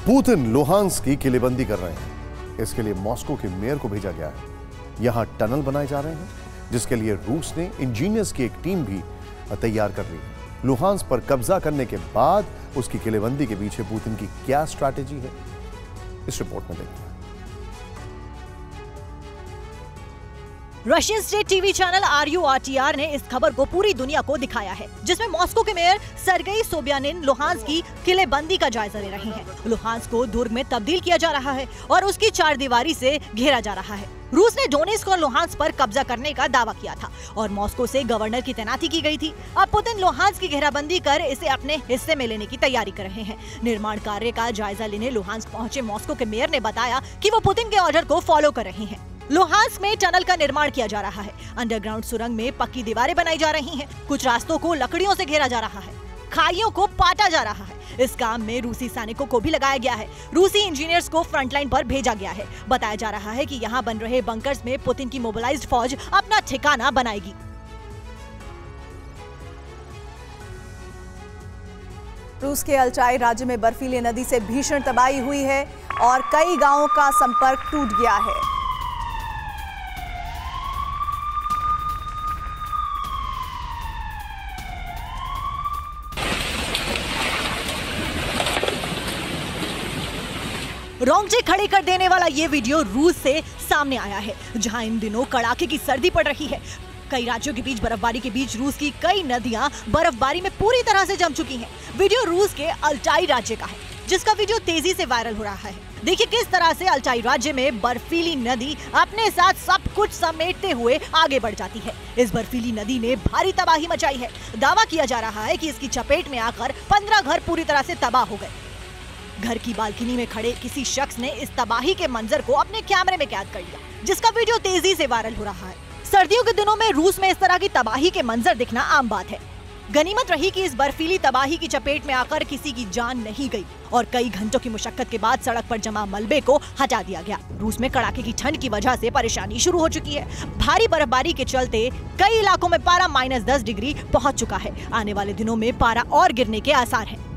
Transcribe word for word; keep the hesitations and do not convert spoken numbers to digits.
Putin Luhansk की किलेबंदी कर रहे हैं। इसके लिए मॉस्को के मेयर को भेजा गया है। यहां टनल बनाए जा रहे हैं, जिसके लिए रूस ने इंजीनियर्स की एक टीम भी तैयार कर ली है। लुहांस्क पर कब्जा करने के बाद उसकी किलेबंदी के पीछे पुतिन की क्या स्ट्रैटेजी है, इस रिपोर्ट में देखते हैं। Russian state TV channel R U R T R ने इस खबर को पूरी दुनिया को दिखाया है, जिसमें मॉस्को के मेयर सर्गेई सोबियानिन लुहांस्क की किलेबंदी का जायजा ले रहे हैं। लुहांस्क को दुर्ग में तब्दील किया जा रहा है और उसकी चार दीवारी से घेरा जा रहा है। रूस ने डोनेस्क और लुहांस्क पर कब्जा करने का दावा किया था और मॉस्को से गवर्नर की तैनाती की गई थी। अब पुतिन लुहांस्क की घेराबंदी कर इसे अपने हिस्से में लेने की तैयारी कर रहे हैं। निर्माण कार्य का जायजा लेने लुहांस्क पहुंचे मॉस्को के मेयर ने बताया कि वो पुतिन के ऑर्डर को फॉलो कर रहे हैं। लुहांस्क में टनल का निर्माण किया जा रहा है। अंडरग्राउंड सुरंग में पक्की दीवारें बनाई जा रही हैं। कुछ रास्तों को लकड़ियों से घेरा जा रहा है। खाइयों को पाटा जा रहा है। इस काम में रूसी सैनिकों को भी लगाया गया है। रूसी इंजीनियर्स को फ्रंटलाइन पर भेजा गया है। बताया जा रहा है कि यहाँ बन रहे बंकर्स में पुतिन की मोबिलाइज्ड फौज अपना ठिकाना बनाएगी। रूस के अल्टाई राज्य में बर्फीली नदी से भीषण तबाही हुई है और कई गांवों का संपर्क टूट गया है। रोंगटे खड़े कर देने वाला ये वीडियो रूस से सामने आया है, जहां इन दिनों कड़ाके की सर्दी पड़ रही है। कई राज्यों के बीच बर्फबारी के बीच रूस की कई नदियां बर्फबारी में पूरी तरह से जम चुकी हैं। वीडियो रूस के अल्टाई राज्य का है, जिसका वीडियो तेजी से वायरल हो रहा है। देखिए किस तरह से अल्टाई राज्य में बर्फीली नदी अपने साथ सब कुछ समेटते हुए आगे बढ़ जाती है। इस बर्फीली नदी ने भारी तबाही मचाई है। दावा किया जा रहा है कि इसकी चपेट में आकर पंद्रह घर पूरी तरह से तबाह हो गए। घर की बालकनी में खड़े किसी शख्स ने इस तबाही के मंजर को अपने कैमरे में कैद कर लिया, जिसका वीडियो तेजी से वायरल हो रहा है। सर्दियों के दिनों में रूस में इस तरह की तबाही के मंजर दिखना आम बात है। गनीमत रही कि इस बर्फीली तबाही की चपेट में आकर किसी की जान नहीं गई और कई घंटों की मुशक्कत के बाद सड़क पर जमा मलबे को हटा दिया गया। रूस में कड़ाके की ठंड की वजह से परेशानी शुरू हो चुकी है। भारी बर्फबारी के चलते कई इलाकों में पारा माइनस दस डिग्री पहुंच चुका है। आने वाले दिनों में पारा और गिरने के आसार हैं।